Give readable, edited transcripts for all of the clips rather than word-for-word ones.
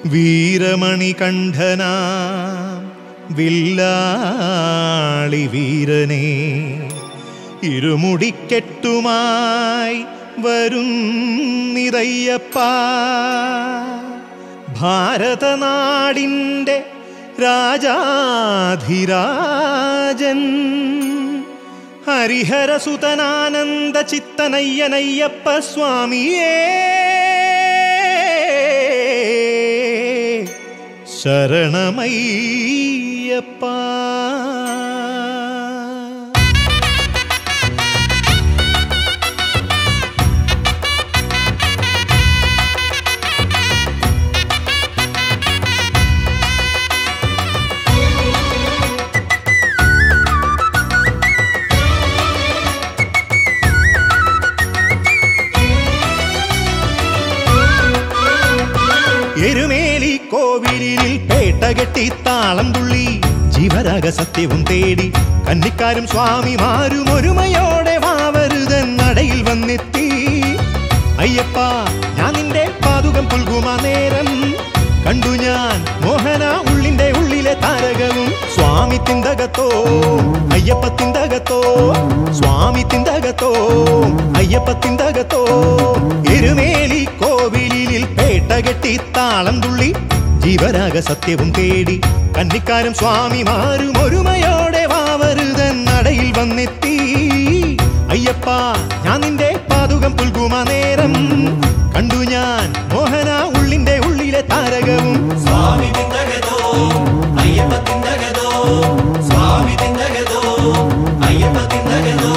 വീരമണികണ്ഠനാ വില്ലാളി വീരനെ ഇരുമുടിക്കെട്ടുമായി വരുന്നിറയ്യപ്പ ഭാരതനാടിൻ്റെ രാജാധിരാജൻ ഹരിഹരസുതനാനന്ദ ചിത്തനയ്യനയ്യപ്പ സ്വാമിയേ ശരണമയ്യപ്പ. എരുമേലി കോവിലിൽ പേട്ടകെട്ടി താളം തുള്ളി ജീവരാഗ സത്യവും തേടി കന്നിക്കാരും സ്വാമിമാരും ഒരുമയോടെ വാവരുതൻ നടയിൽ വന്നെത്തി. അയ്യപ്പ ഞാൻ നിന്റെ പാതുകം പുൽകുമാ നേരം കണ്ടു ഞാൻ മോഹന ഉള്ളിന്റെ ഉള്ളിലെ താരകവും സ്വാമി തിന്തകത്തോ അയ്യപ്പ തിന്തകത്തോ സ്വാമി തിന്തകത്തോ അയ്യപ്പ തിന്തകത്തോ. എരുമേലി കോവിലിൽ പേട്ടകെട്ടി താളം തുള്ളി ജീവരാഗ സത്യവും തേടി കന്നിക്കാരും സ്വാമിമാരും ഒരുമയോടെ വാവരുതൻ നടയിൽ വന്നെത്തി. അയ്യപ്പ ഞാൻ നിന്റെ പാതുകം പുൽകുമാ നേരം കണ്ടു ഞാൻ മോഹന ഉള്ളിന്റെ ഉള്ളിലെ താരകവും സ്വാമി തിന്തകതോ അയ്യപ്പ തിന്തകതോ സ്വാമി തിന്തകതോ അയ്യപ്പ തിന്തകതോ.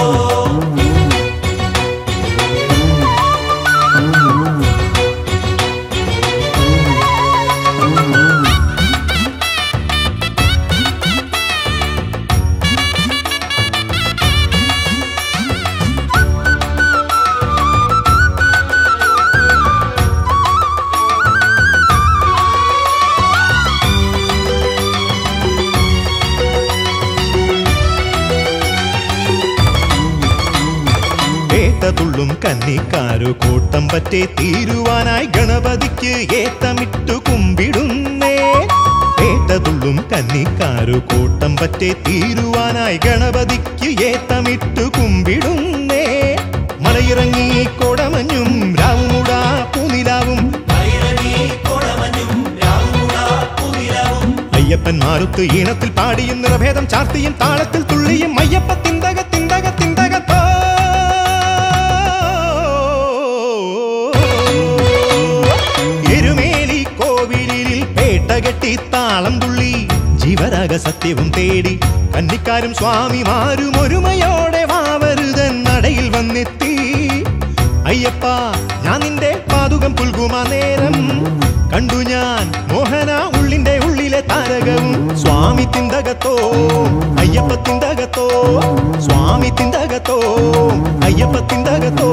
തുള്ളും കന്നിക്കാരു കൂട്ടം പറ്റേ തീരുവാനായി ഗണപതിക്ക് ഏത്തമിട്ടു കുമ്പിടുന്നേ. ഏട്ടതുള്ളും കന്നിക്കാരു കൂട്ടം പറ്റേ തീരുവാനായി ഗണപതിക്ക് ഏത്തമിട്ടു കുമ്പിടുന്നേ. മലയിറങ്ങി കോടമഞ്ഞും രാവുമുടാ പൂനിലാവും അയ്യപ്പന്മാർക്ക് ഈണത്തിൽ പാടിയും നിറഭേദം ചാർത്തിയും താളത്തിൽ തുള്ളിയും അയ്യപ്പ തിന്തക തിന്തക തിന്തകത്തോ. എരുമേലി കോവിലിൽ പേട്ടകെട്ടി താളം തുള്ളി ജീവരാഗ സത്യവും തേടി കന്നിക്കാരും സ്വാമിമാരും ഒരുമയോടെ വാവരുതൻ നടയിൽ വന്നെത്തി. അയ്യപ്പ ഞാൻ നിന്റെ പാതുകം പുൽകുമാ നേരം കണ്ടു ഞാൻ മോഹന ഉള്ളിന്റെ ഉള്ളിലെ താരകവും സ്വാമി തിന്തകത്തോ അയ്യപ്പ തിന്തകത്തോ സ്വാമി തിന്തകത്തോ അയ്യപ്പ തിന്തകത്തോ.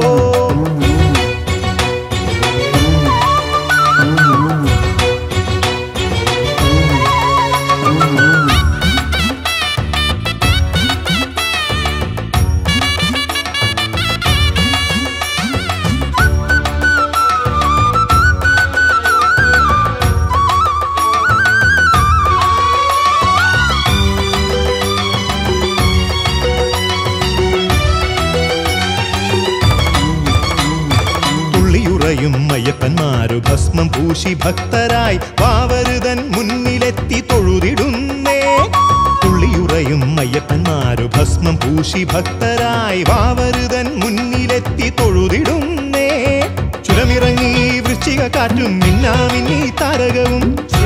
അയ്യപ്പന്മാരു ഭസ്മം പൂശി ഭക്തരായി വാവരുതൻ മുന്നിലെത്തി തൊഴുതിടുന്നേ. തുള്ളിയുറയും അയ്യപ്പന്മാരു ഭസ്മം പൂശി ഭക്തരായി വാവരുതൻ മുന്നിലെത്തി തൊഴുതിടുന്നേ. ചുരമിറങ്ങി വൃശ്ചിക കാറ്റും മിന്നാമിന്നി താരകവും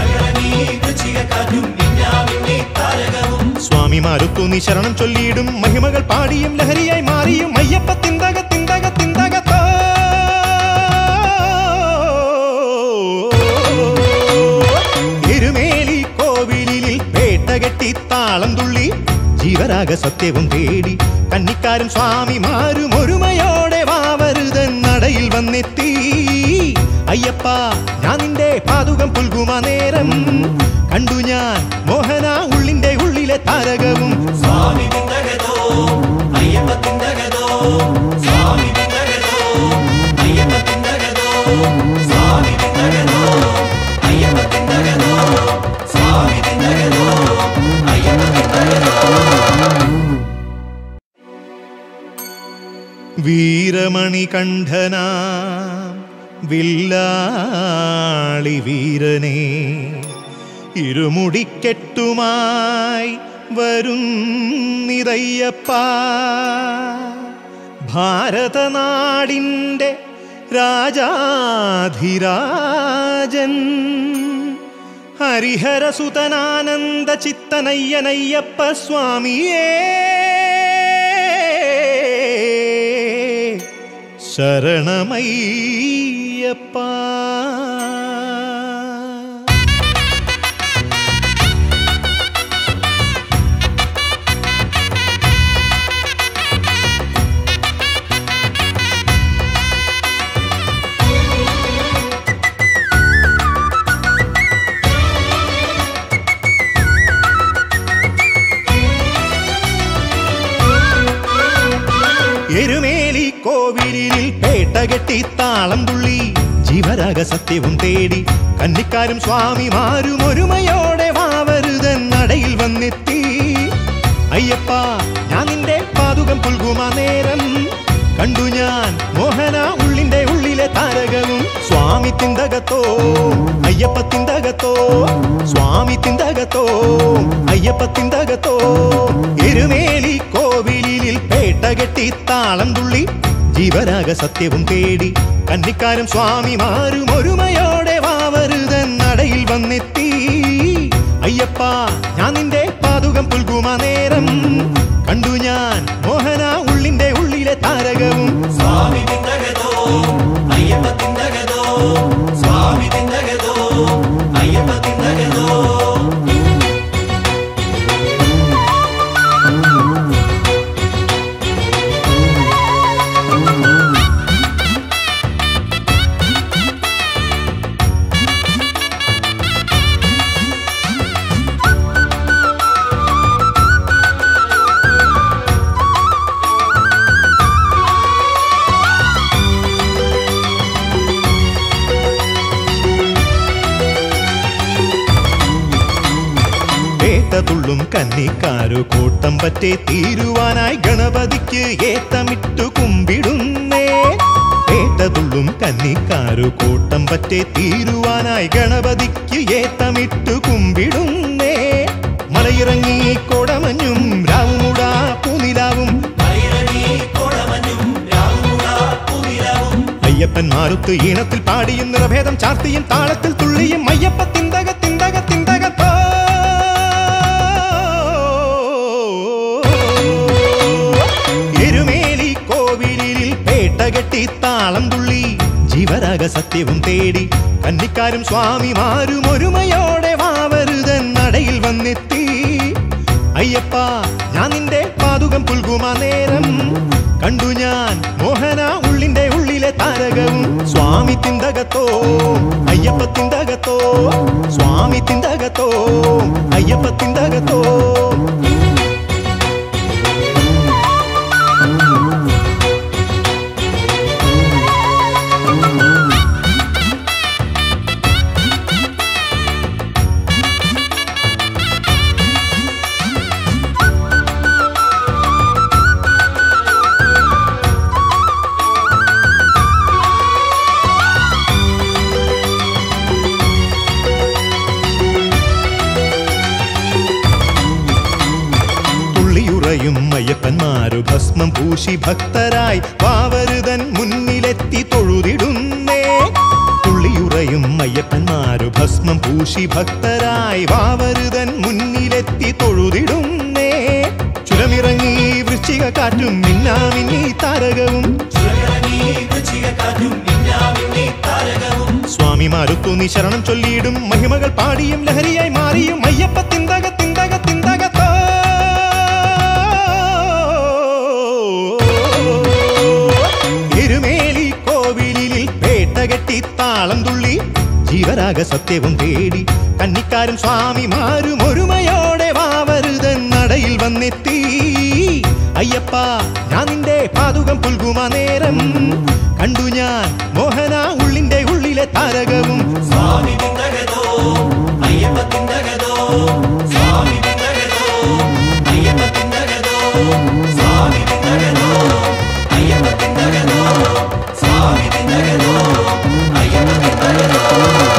സ്വാമിമാരുത്തു നീ ശരണം ചൊല്ലിയിടും മഹിമകൾ പാടിയും ലഹരിയായി മാറിയും അയ്യപ്പ തിന്തക തിന്തക തിന്തകത്തോ. എരുമേലി കോവിലിൽ പേട്ടകെട്ടി താളം തുള്ളി ജീവരാഗ സത്യവും തേടി കന്നിക്കാരും സ്വാമിമാരും ഒരുമയോടെ വാവരുതൻ നടയിൽ വന്നെത്തി. അയ്യപ്പ ഞാൻ നിന്റെ പാതുകം പുൽകുമാ നേരം കണ്ടു ഞാൻ മോഹന ഉള്ളിന്റെ ഉള്ളിലെ താരകവും സ്വാമി തിന്തകതോ അയ്യപ്പ തിന്തകതോ സ്വാമി തിന്തകതോ അയ്യപ്പ തിന്തകതോ സ്വാമി തിന്തകതോ അയ്യപ്പ തിന്തകതോ സ്വാമി തിന്തകതോ അയ്യപ്പ തിന്തകതോ. വീരമണികണ്ഠനാ വില്ലാളി വീരനെ ഇരുമുടിക്കെട്ടുമായി വരുന്നിറയ്യപ്പ ഭാരതനാടിൻ്റെ രാജാധിരാജൻ ഹരിഹരസുതനാനന്ദ ചിത്തനയ്യനയ്യപ്പ സ്വാമിയേ ശരണമയ്യപ്പ. എരുമേലി കോവിലിൽ പേട്ടകെട്ടി താളം തുള്ളി ജീവരാഗ സത്യവും തേടി കന്നിക്കാരും സ്വാമിമാരും ഒരുമയോടെ വാവരുതൻ നടയിൽ വന്നെത്തി. അയ്യപ്പ ഞാൻ നിന്റെ പാതുകം പുൽകുമാ നേരം കണ്ടു ഞാൻ മോഹന ഉള്ളിന്റെ ഉള്ളിലെ താരകവും സ്വാമി തിന്തകത്തോ അയ്യപ്പ തിന്തകത്തോ സ്വാമി തിന്തകത്തോ അയ്യപ്പ തിന്തകത്തോ. എരുമേലി കോവിലിൽ പേട്ടകെട്ടി താളം തുള്ളി ജീവരാഗ സത്യവും തേടി കന്നിക്കാരും സ്വാമിമാരും ഒരുമയോടെ വാവരുതൻ നടയിൽ വന്നെത്തി. അയ്യപ്പ ഞാൻ നിന്റെ പാതുകം പുൽകുമാ നേരം കണ്ടു ഞാൻ മോഹന ഉള്ളിന്റെ ഉള്ളിലെ താരകവും സ്വാമി തിന്തകതോ അയ്യപ്പ തിന്തകതോ സ്വാമി തിന്തകതോ അയ്യപ്പ തിന്തകതോ. തുള്ളും കന്നിക്കാരു കൂട്ടം പറ്റേ തീരുവാനായി ഗണപതിക്ക് ഏത്തമിട്ടു കുമ്പിടുന്നേ. ഏത്തതുള്ളും കന്നിക്കാരു കൂട്ടം പറ്റേ തീരുവാനായി ഗണപതിക്ക് ഏത്തമിട്ടു കുമ്പിടുന്നേ. മലയിറങ്ങി കോടമഞ്ഞും രാവുമുടാ പൂനിലാവും അയ്യപ്പൻ മാറുത്ത് ഈണത്തിൽ പാടിയും നിറഭേദം ചാർത്തിയും താളത്തിൽ തുള്ളിയും അയ്യപ്പ തിന്തക തിന്തക തിന്തകത്തോ. എരുമേലി കോവിലിൽ പേട്ടകെട്ടി താളം തുള്ളി ജീവരാഗ സത്യവും തേടി കന്നിക്കാരും സ്വാമിമാരും ഒരുമയോടെ വാവരുതൻ നടയിൽ വന്നെത്തി. അയ്യപ്പ ഞാൻ നിന്റെ പാതുകം പുൽകുമാ നേരം കണ്ടു ഞാൻ മോഹന ഉള്ളിന്റെ ഉള്ളിലെ താരകവും സ്വാമി തിന്തകത്തോ അയ്യപ്പ തിന്തകത്തോ സ്വാമി തിന്തകത്തോ അയ്യപ്പ തിന്തകത്തോ. അയ്യപ്പന്മാരു ഭസ്മം പൂശി ഭക്തരായി വാവരുതൻ മുന്നിലെത്തി തൊഴുതിടുന്നേ. തുള്ളിയുറയും അയ്യപ്പന്മാരു ഭസ്മം പൂശി ഭക്തരായി വാവരുതൻ മുന്നിലെത്തി തൊഴുതിടുന്നേ. ചുരമിറങ്ങി വൃശ്ചിക കാറ്റും മിന്നാമിന്നി താരകവും സ്വാമിമാരുത്തൂന്നി ശരണം ചൊല്ലിയിടും മഹിമകൾ പാടിയും ലഹരിയായി മാറിയും അയ്യപ്പ തിന്തക തിന്തക തിന്തകത്തോ. എരുമേലി കോവിലിൽ പേട്ടകെട്ടി താളം തുള്ളി ജീവരാഗ സത്യവും തേടി കന്നിക്കാരും സ്വാമിമാരും ഒരുമയോടെ വാവരുതൻ നടയിൽ വന്നെത്തി. അയ്യപ്പ ഞാൻ നിന്റെ പാതുകം പുൽകുമാ നേരം കണ്ടു ഞാൻ മോഹന ഉള്ളിന്റെ ഉള്ളിലെ താരകവും സ്വാമി തിന്തകതോ അയ്യപ്പ തിന്തകതോ സ്വാമി തിന്തകതോ അയ്യപ്പ തിന്തകതോ സ്വാമി തിന്തകതോ അയ്യപ്പ തിന്തകതോ സ്വാമി തിന്തകതോ അയ്യപ്പ തിന്തകതോ